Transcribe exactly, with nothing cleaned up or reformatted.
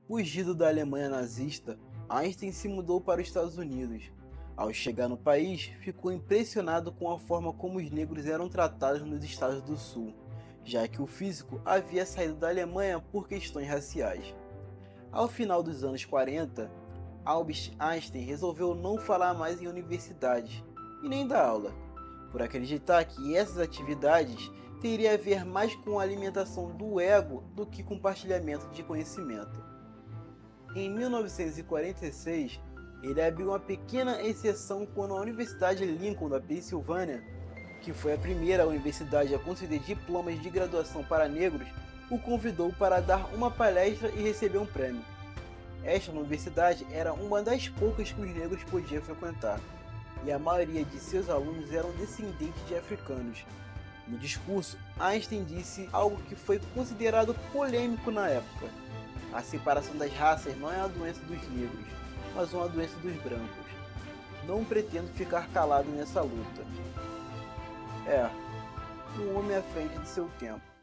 Fugido da Alemanha nazista, Einstein se mudou para os Estados Unidos. Ao chegar no país, ficou impressionado com a forma como os negros eram tratados nos estados do Sul, já que o físico havia saído da Alemanha por questões raciais. Ao final dos anos quarenta, Albert Einstein resolveu não falar mais em universidades e nem dar aula, por acreditar que essas atividades teriam a ver mais com a alimentação do ego do que com compartilhamento de conhecimento. Em mil novecentos e quarenta e seis, ele abriu uma pequena exceção quando a Universidade Lincoln da Pensilvânia, que foi a primeira universidade a conceder diplomas de graduação para negros, o convidou para dar uma palestra e receber um prêmio. Esta universidade era uma das poucas que os negros podiam frequentar, e a maioria de seus alunos eram descendentes de africanos. No discurso, Einstein disse algo que foi considerado polêmico na época: a separação das raças não é uma doença dos negros, mas uma doença dos brancos. Não pretendo ficar calado nessa luta. É, um homem à frente de seu tempo.